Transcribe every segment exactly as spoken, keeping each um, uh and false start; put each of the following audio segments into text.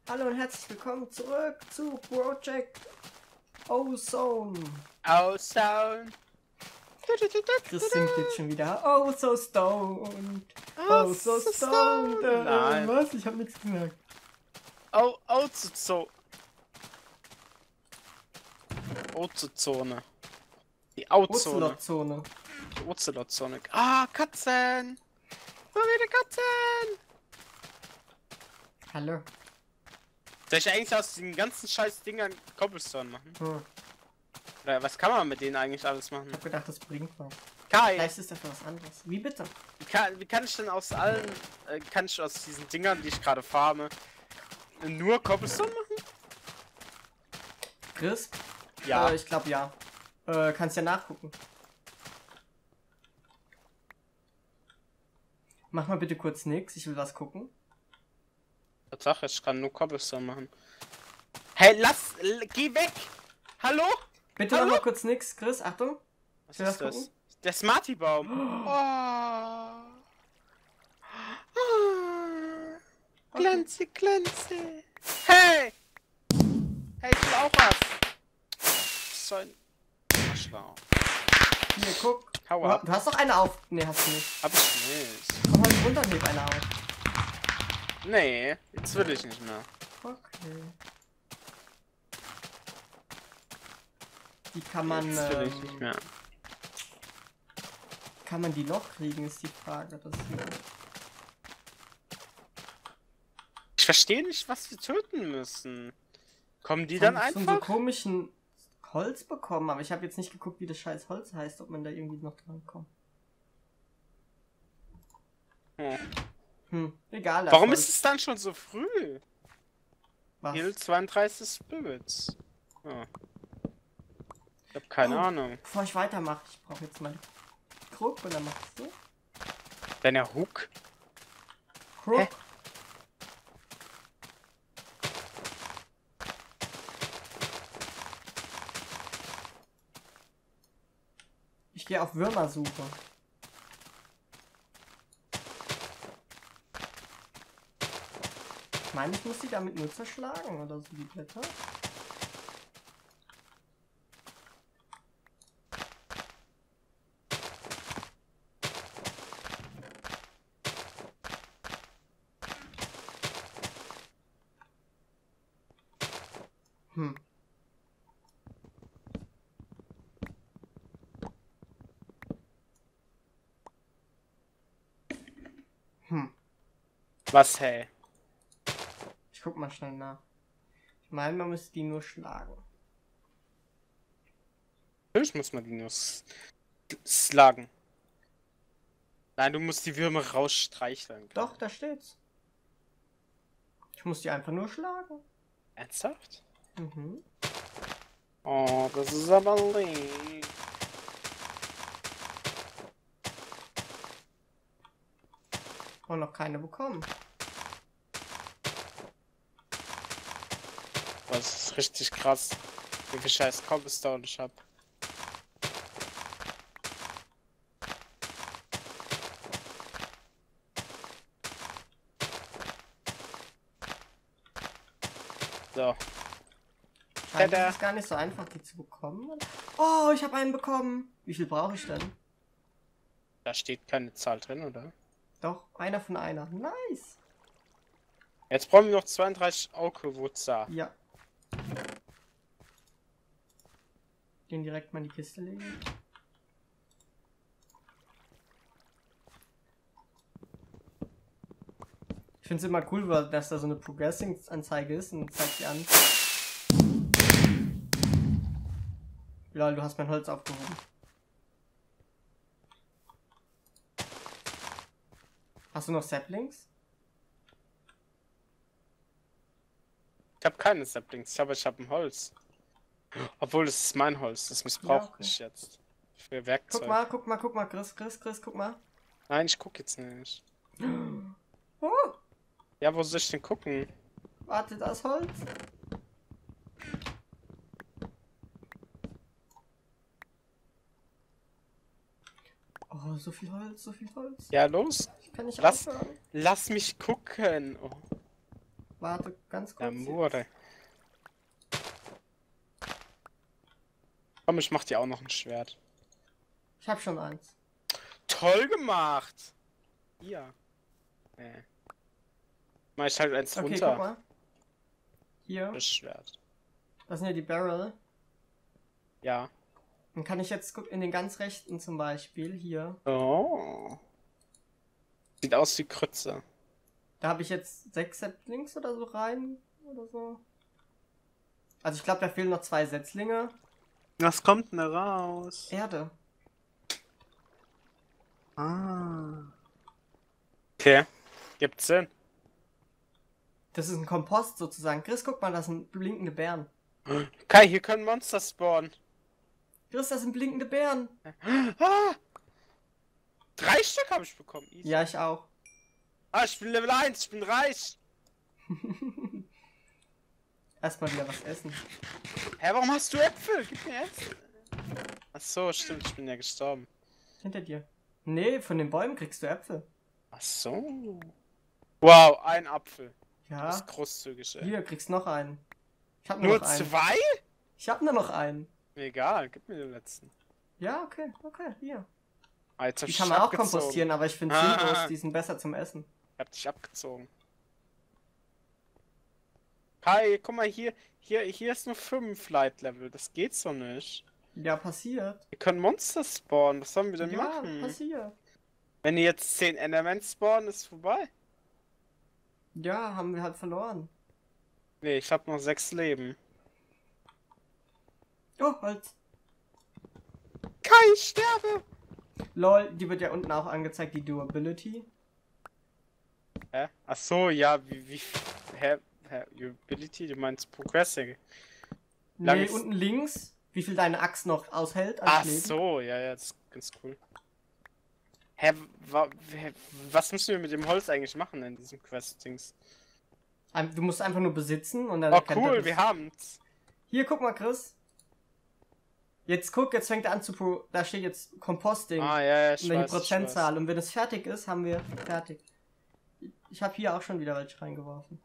Hallo und herzlich willkommen zurück zu Project Ozone. Ozone. Chris singt jetzt schon wieder. Oh so stoned. Oh so stoned. Äh, Nein. Was? Ich hab nichts gesagt. Oh, Ozone. Ozone. Die Ozone. Ozelotzone. Die Ozelotzone. Ah, Katzen. Mal wieder Katzen. Hallo. Soll ich eigentlich aus den ganzen scheiß Dingern Cobblestone machen? Hm. Oder was kann man mit denen eigentlich alles machen? Ich hab gedacht, das bringt was. Kai, Vielleicht ist das was anderes. Wie bitte? wie kann, wie kann ich denn aus allen, äh, kann ich aus diesen Dingern, die ich gerade farme, nur Cobblestone machen? Chris? Ja. Äh, ich glaube ja. Äh, kannst ja nachgucken. Mach mal bitte kurz nix. Ich will was gucken. Tatsache, ich kann nur Cobblestone machen. Hey, lass, l geh weg! Hallo? Bitte Hallo? noch mal kurz nix. Chris, Achtung. Was Ich will ist was das? Der Smarty-Baum. Oh. Oh. Okay. Glänze, glänze. Hey! Hey, ich will auch was. So ein Arschloch. Hier, guck. Hau Du, ab. du hast doch eine auf. Ne, hast du nicht. Hab ich nicht. Komm halt runter und heb eine auf. Nee, jetzt will ich nicht mehr. Okay. Die kann man. Jetzt will ich Ähm, nicht mehr. kann man die noch kriegen, ist die Frage. Das hier. Ich verstehe nicht, was wir töten müssen. Kommen die Ich dann hab schon so einfach? komischen Holz bekommen, aber ich habe jetzt nicht geguckt, wie das scheiß Holz heißt, ob man da irgendwie noch dran kommt. Hm. Hm, egal. das Warum Holz. ist es dann schon so früh? Was? Heal zweiunddreißig Spirits. Oh. Ich hab keine Oh. Ahnung. Bevor ich weitermache, ich brauche jetzt mal Krug und dann machst du. Deiner Hook? Krug. Hä? Ich gehe auf Würmersuche. Ich meine, ich muss die damit nur zerschlagen oder so, die Blätter. Hm. Hm. Was, hey? Ich guck mal schnell nach. Ich meine, man müsste die nur schlagen. Natürlich muss man die nur s- slagen. Nein, du musst die Würmer rausstreicheln. Doch, da steht's. Ich muss die einfach nur schlagen. Ernsthaft? Mhm. Oh, das ist aber lieb. Und noch keine bekommen. Das ist richtig krass, wie viel scheiß Cobblestone ich hab. So. Scheint Tada. es ist gar nicht so einfach, die zu bekommen. Oh, ich habe einen bekommen. Wie viel brauche ich denn? Da steht keine Zahl drin, oder? Doch, einer von einer. Nice. Jetzt brauchen wir noch zweiunddreißig Aukewurzer. Ja. Den direkt mal in die Kiste legen. Ich finde es immer cool, weil dass da so eine Progressing-Anzeige ist und zeigt die an. Lol, du hast mein Holz aufgehoben. Hast du noch Saplings? Ich habe keine Saplings, aber ich habe ein Holz. Obwohl, es ist mein Holz, das missbrauche Ja, okay. ich jetzt. Für Werkzeug. Guck mal, guck mal, guck mal, Chris, Chris, Chris, guck mal. Nein, ich guck jetzt nicht. Oh, Ja, wo soll ich denn gucken? warte, das Holz. Oh, so viel Holz, so viel Holz. Ja, los. Ich kann nicht Lass, aufhören. lass mich gucken. Oh. Warte, ganz kurz. Ja, Mure. Komm, ich mach dir auch noch ein Schwert. Ich hab schon eins. Toll gemacht! Hier. Nee. Mach ich halt eins Okay, runter. guck mal. Hier, Das Schwert. das sind ja die Barrel. Ja. Dann kann ich jetzt gucken, in den ganz rechten zum Beispiel, hier. Oh. Sieht aus wie Krütze. Da habe ich jetzt sechs Setzlings oder so rein. Oder so. Also ich glaube, da fehlen noch zwei Setzlinge. Was kommt denn da raus? Erde. Ah. Okay. Gibt's Sinn. Das ist ein Kompost sozusagen. Chris, guck mal, das sind blinkende Bären. Kai, hier können Monster spawnen. Chris, das sind blinkende Bären. Ah! Drei Stück habe ich bekommen. Easy. Ja, ich auch. Ah, ich bin Level eins, ich bin reich. Erstmal wieder was essen. Hä, warum hast du Äpfel? Gib mir Äpfel. Ach so, stimmt, ich bin ja gestorben. Hinter dir. Nee, von den Bäumen kriegst du Äpfel. Ach so. Wow, ein Apfel. Das Ja. ist großzügig, ey. Hier, kriegst noch einen. Ich hab nur, Nur noch einen. zwei? Ich hab nur noch einen. Mir egal, gib mir den letzten. Ja, okay, okay, hier. Alter, Die ich kann man auch abgezogen. kompostieren, aber ich finde Ah. sinnlos, die sind besser zum Essen. Ich hab dich abgezogen. Kai, guck mal hier. Hier, hier ist nur fünf Light Level. Das geht so nicht. Ja, passiert. Wir können Monster spawnen. Was sollen wir denn Ja, machen? passiert. Wenn die jetzt zehn Endermans spawnen, ist vorbei. Ja, haben wir halt verloren. Nee, ich hab noch sechs Leben. Oh, Holz. Kai, ich sterbe! Lol, die wird ja unten auch angezeigt, die Durability. Hä? Ach so, ja, wie, wie, hä, hä, Ability, du meinst Progressing. Lang Nee, ist- unten links, wie viel deine Axt noch aushält als Ach Leben. so, ja, ja, das ist ganz cool. Hä, wa, hä, was müssen wir mit dem Holz eigentlich machen in diesem Quest-Dings? Ein- Du musst einfach nur besitzen und dann Oh erkennt er cool, das. wir haben's. Hier, guck mal, Chris. Jetzt guck, jetzt fängt er an zu pro... Da steht jetzt Composting. Ah, ja, ja, ich und dann die weiß, ich Prozentzahl. Und wenn es fertig ist, haben wir fertig. Ich habe hier auch schon wieder welche reingeworfen.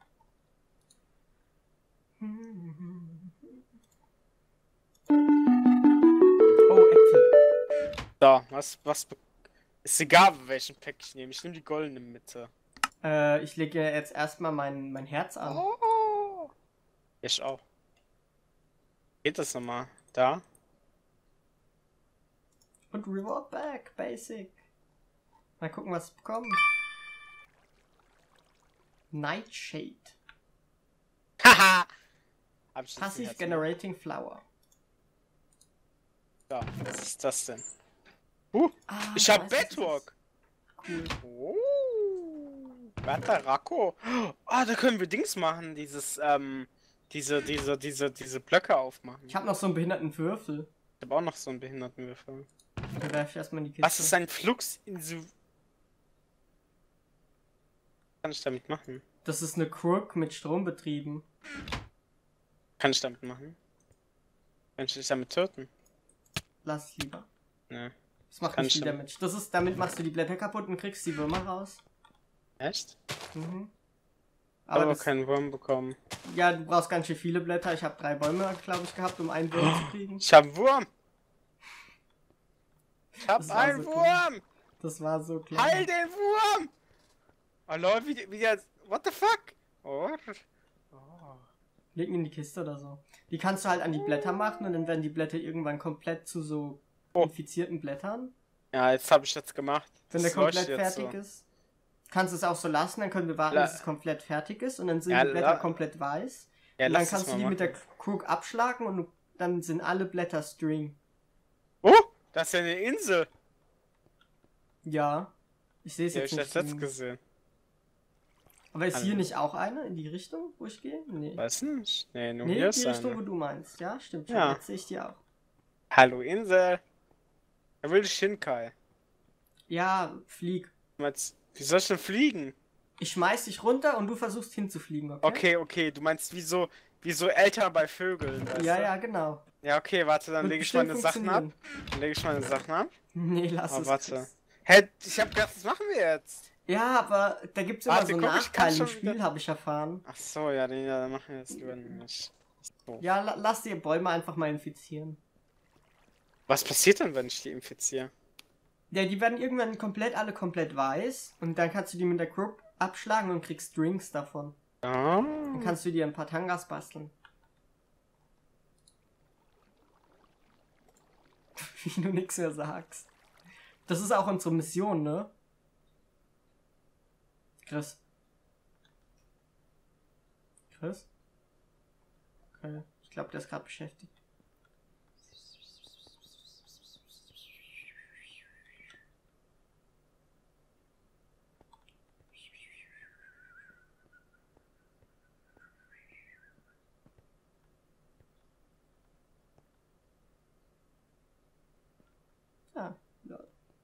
Oh, Äpfel. weiß. So, was, was, be- ist egal, welchen Pack ich nehme. Ich nehme die goldene Mitte. Äh, ich lege jetzt erstmal mein, mein Herz an. Oh. Ich auch. Geht das nochmal? Da? Und Reward Back, Basic. Mal gucken, was es bekommt. Nightshade. Haha! Hab ich jetzt ein Passive Herz Generating Flower. So, was ist das denn? Uh, Ah, ich ich hab weiß, was das Bedrock! ist. Cool. Oh, Batarako. Ah, da können wir Dings machen, dieses, ähm, diese, diese, diese, diese Blöcke aufmachen. Ich habe noch so einen behinderten Würfel. Ich hab auch noch so einen Behindertenwürfel. Den werfe ich erstmal in die Kiste. Was ist ein Flux in so... Was kann ich damit machen? Das ist eine Crook mit Strom betrieben. Kann ich damit machen? Kann ich dich damit töten? Lass es lieber. Ne. Das macht Kann nicht ich viel schon. Damage. Das ist, damit machst du die Blätter kaputt und kriegst die Würmer raus. Echt? Mhm. Aber, Aber aber das, keinen Wurm bekommen. ja, du brauchst ganz schön viele Blätter. Ich habe drei Bäume, glaube ich, gehabt, um einen Wurm zu kriegen. Ich hab einen Wurm! Ich hab Das war einen so Wurm! Das war so klar. Heil den Wurm! Oh Leute, wie, wie der... What the fuck? Oh. Oh. Leg ihn in die Kiste oder so. Die kannst du halt an die Blätter machen und dann werden die Blätter irgendwann komplett zu so Oh. infizierten Blättern. Ja, jetzt hab ich das gemacht. Wenn Das der komplett leuchtet jetzt fertig so. ist. Kannst du es auch so lassen, dann können wir warten, La- bis es komplett fertig ist und dann sind Ja, die Blätter la- komplett weiß. Ja, und dann lass kannst es du mal die mit der machen. Crook abschlagen und du, dann sind alle Blätter String. Oh, das ist ja eine Insel. Ja. Ich sehe es Die hab jetzt ich nicht. das letzte im- gesehen. Aber ist hier Also- nicht auch eine in die Richtung, wo ich gehe? Nee. Weiß nicht. Nee, nur Nee, hier in ist die Richtung, wo eine. du meinst. Ja, stimmt schon. Ja. Jetzt sehe ich die auch. Hallo Insel. Da will ich hin, Kai. Ja, flieg. Du meinst, wie soll ich denn fliegen? Ich schmeiß dich runter und du versuchst hinzufliegen, okay? Okay, okay, du meinst wie so, wie so Eltern bei Vögeln, weißt Ja, du? ja, genau. Ja, okay, warte, dann Wird lege ich bestimmt meine Sachen ab. funktionieren. Dann lege ich meine Sachen ab. Nee, lass Oh, es. warte. Chris. Hä, ich hab gedacht, das machen wir jetzt. Ja, aber da gibt's immer Warte, so guck, ich Nachteile kann im schon Spiel, wieder- habe ich erfahren. Ach so, ja, den ja, machen wir jetzt lieber nicht. So. Ja, la lass die Bäume einfach mal infizieren. Was passiert denn, wenn ich die infiziere? Ja, die werden irgendwann komplett alle komplett weiß und dann kannst du die mit der Group abschlagen und kriegst Drinks davon. Ah. Dann kannst du dir ein paar Tangas basteln. Wie du nichts mehr sagst. Das ist auch unsere Mission, ne? Chris. Chris? Okay, ich glaube, der ist gerade beschäftigt. Ah, ja.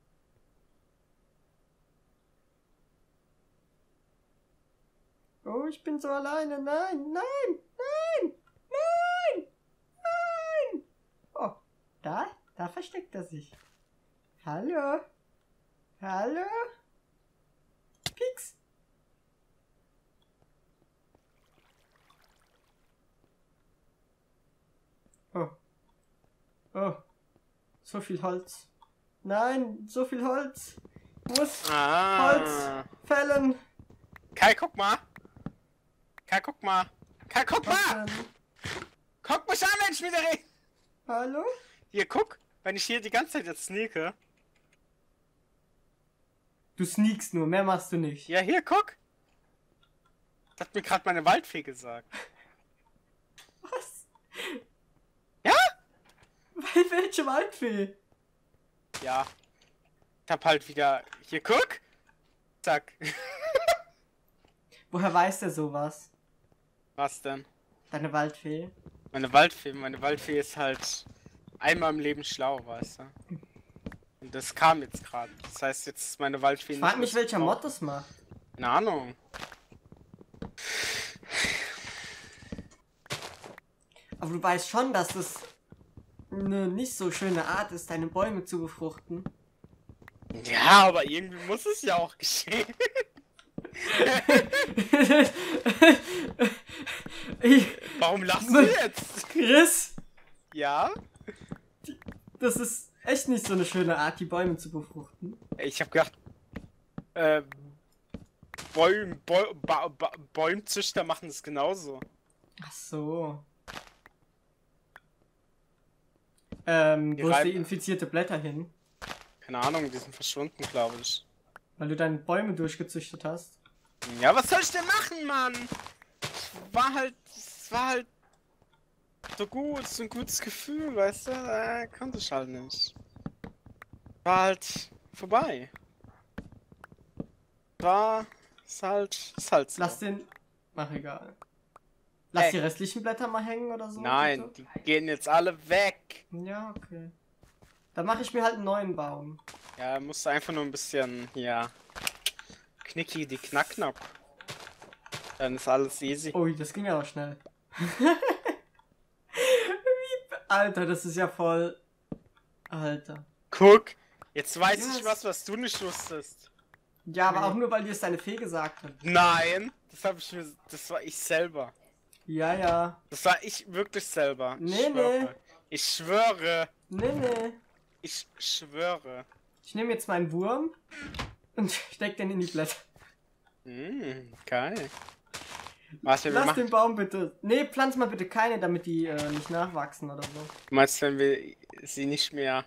Oh, ich bin so alleine. Nein, nein, nein, nein, nein. Oh, da, da versteckt er sich. Hallo? Hallo? Pieks. Oh. Oh. So viel Holz. Nein, so viel Holz. Muss Ah. Holz fällen. Kai, guck mal. Kai, guck mal. Kai, guck Was mal. denn? Guck mich an, wenn ich wieder rede. Hallo? Hier, guck. Wenn ich hier die ganze Zeit jetzt sneake. Du sneakst nur, mehr machst du nicht. Ja, hier, guck. Das hat mir gerade meine Waldfee gesagt. Was? Ja? Weil welche Waldfee? Ja. Ich hab halt wieder... Hier, guck. Zack. Woher weiß der sowas? Was denn? Deine Waldfee? Meine Waldfee, meine Waldfee ist halt einmal im Leben schlau, weißt du? Und das kam jetzt gerade. Das heißt, jetzt ist meine Waldfee Ich frag nicht mich, mehr welcher schlau. Mod das macht. Keine Ahnung. Aber du weißt schon, dass das eine nicht so schöne Art ist, deine Bäume zu befruchten. Ja, aber irgendwie muss es ja auch geschehen. ich, Warum lachst du jetzt? Chris, Ja? das ist echt nicht so eine schöne Art, die Bäume zu befruchten. Ich hab gedacht, äh, Bäum, Bäu, ba, ba, Bäumzüchter machen es genauso. Ach so. Ähm, Die wo ist die reiben- infizierte Blätter hin? Keine Ahnung, die sind verschwunden, glaube ich. Weil du deine Bäume durchgezüchtet hast. Ja, was soll ich denn machen, Mann? Ich war halt, es war halt so gut, so ein gutes Gefühl, weißt du? Äh, konnte ich halt nicht. War halt vorbei. War, ist halt, ist halt so. Lass den... Ach, egal. Lass Ey. die restlichen Blätter mal hängen oder so. Nein, bitte? die gehen jetzt alle weg. Ja, okay. Dann mache ich mir halt einen neuen Baum. Ja, musst du einfach nur ein bisschen, ja, knicki die Knacknock. Dann ist alles easy. Ui, das ging aber schnell. Wie, Alter, das ist ja voll... Alter. Guck, jetzt weiß Yes. ich was, was du nicht wusstest. Ja, aber auch nur, weil dir es deine Fee gesagt hat. Nein, das habe ich mir, das war ich selber. Ja, ja. Das war ich wirklich selber. Ich Nee, schwöre. nee. Ich schwöre. Nee, nee. Ich schwöre. Ich nehme jetzt meinen Wurm und steck den in die Blätter. Hm, geil. Was wir Lass machen? den Baum bitte. Nee, pflanz mal bitte keine, damit die äh, nicht nachwachsen oder so. Du meinst, wenn wir sie nicht mehr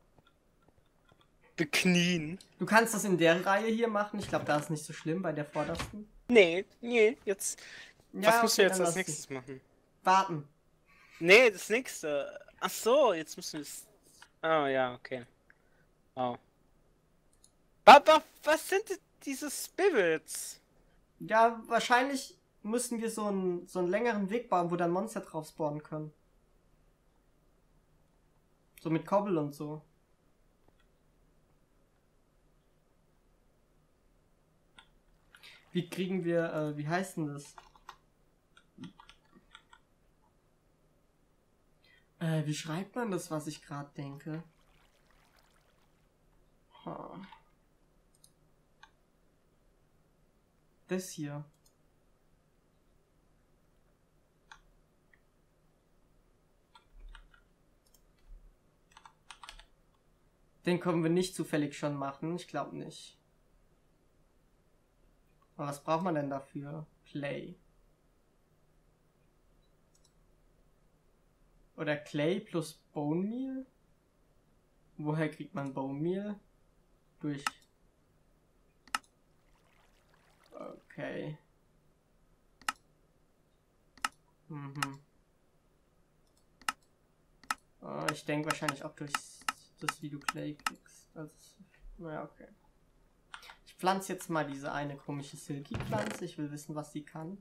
beknien? Du kannst das in der Reihe hier machen. Ich glaube, da ist nicht so schlimm bei der vordersten. Nee, nee, jetzt. Was musst du okay, jetzt dann als lass nächstes die. machen? Warten. Nee, das nächste. Ach so, jetzt müssen wir es. Oh ja, okay. Oh. Aber was sind denn diese Spirits? Ja, wahrscheinlich müssen wir so einen, so einen längeren Weg bauen, wo dann Monster drauf spawnen können. So mit Kobbel und so. Wie kriegen wir, äh, wie heißt denn das? Äh, wie schreibt man das, was ich gerade denke? Ha. Das hier. Den können wir nicht zufällig schon machen. Ich glaube nicht. Aber was braucht man denn dafür? Clay. Oder Clay plus Bone Meal? Woher kriegt man Bone Meal? Durch. Okay. Mhm. Oh, ich denke wahrscheinlich auch durch das, wie du Clay kriegst. Also, naja, okay. Ich pflanze jetzt mal diese eine komische Silky-Pflanze. Ich will wissen, was sie kann.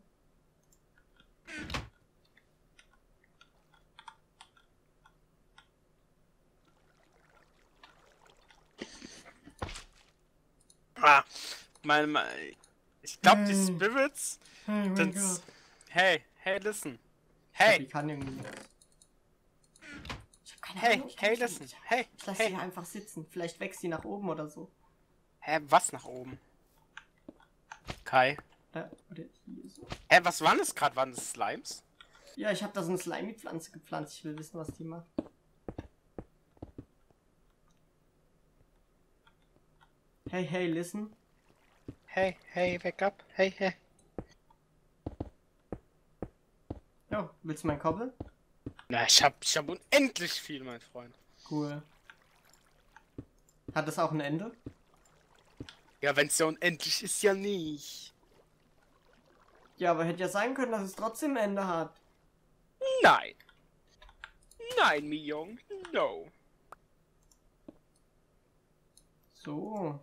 Ah, meine, meine, ich glaube, die Hey. Spirits Hey, mein sind. Gott. Hey, hey, listen. Ich glaub, Hey, die kann irgendwie nichts. Ich hab keine hey, Ahnung. Ich hey, ich- listen. Ich, Hey, ich lasse sie hey. hier einfach sitzen. Vielleicht wächst sie nach oben oder so. Hä, was nach oben? Kai. Äh, oder hier so. Hä, was waren das gerade? Waren das Slimes? Ja, ich habe da so eine Slimy-Pflanze gepflanzt. Ich will wissen, was die macht. Hey, hey, listen. Hey, hey, wake up. Hey, hey. Jo, willst du meinen Kobbel? Na, ich hab, ich hab unendlich viel, mein Freund. Cool. Hat das auch ein Ende? Ja, wenn's ja unendlich ist, ja nicht. Ja, aber hätte ja sein können, dass es trotzdem ein Ende hat. Nein. Nein, Mijong. No. So.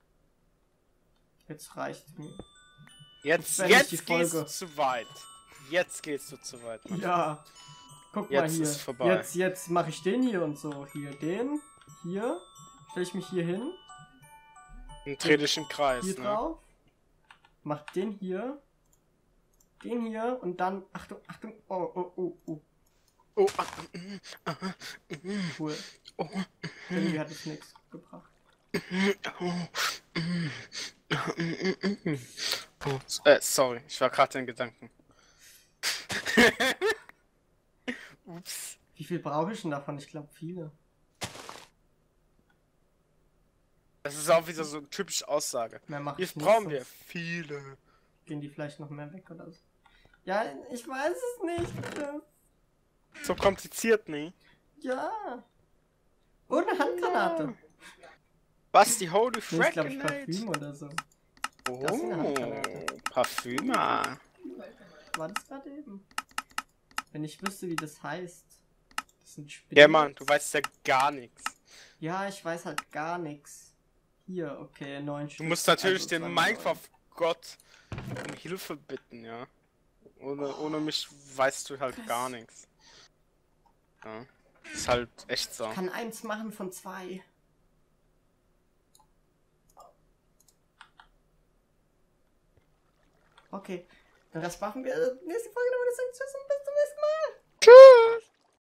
Jetzt reicht's mir. Jetzt, beende ich jetzt die gehst du Folge. zu weit. Jetzt gehst du zu weit. Mann. Ja. Guck mal Jetzt hier. ist vorbei. Jetzt, jetzt mache ich den hier und so. Hier, den. Hier. Stelle ich mich hier hin. Und dreh dich im Kreis, Hier ne? drauf. Mach den hier. Den hier. Und dann. Achtung, Achtung. Oh, oh, oh, oh. Oh, ah, mm, ah, mm, Cool. oh, Irgendwie hat es nichts gebracht. oh, mm, ah, mm, mm, mm. Oh, äh, sorry, ich war gerade in Gedanken. Ups. Wie viel brauche ich denn davon? Ich glaube viele. Das ist auch wieder so eine typische Aussage. Mehr mache Jetzt ich nicht. brauchen wir sonst viele. Gehen die vielleicht noch mehr weg oder so. Ja, ich weiß es nicht. Chris. So kompliziert, ne? Ja. Und eine Handgranate. Was, die Holy Nee, ist glaube ich Frag-Grenade? Parfüm oder so. Oh, Das ist eine Handgranate. Parfümer. War das gerade eben? Wenn ich wüsste, wie das heißt. Das sind Spinnen. Ja, Mann, du weißt ja gar nichts. Ja, ich weiß halt gar nichts. Hier, okay, neun Stück. Du musst natürlich Also den zwei mal Minecraft-Gott um Hilfe bitten, ja. Ohne, ohne mich weißt du halt Krass. gar nichts. Ja. Ist halt echt so. neun. Kann eins machen von zwei. Okay, dann das machen wir. Nächste Folge, dann würde ich sagen, tschüss und bis